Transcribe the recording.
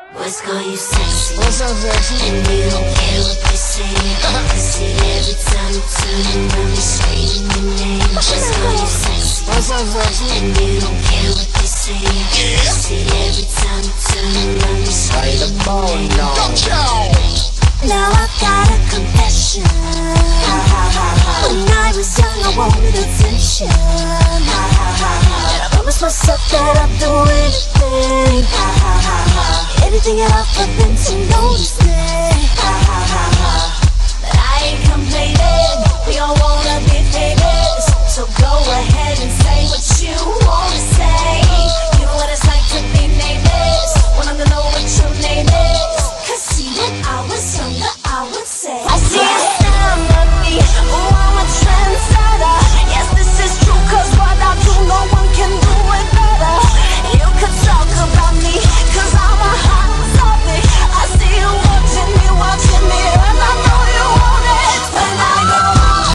Boys call you sexy, What's up, sexy? and you don't care what they say. I see every time you turn around, you screaming your name. Boys call you sexy, What's up, sexy? and you don't care what they say. I see every time you turn around, you Play the screaming your ball name. now. Now I've got a confession. When I was young, I wanted attention. And I promised myself that I'd do anything. Anything at all for them to notice me. But I ain't complaining. We all wanna be famous, so go ahead and say what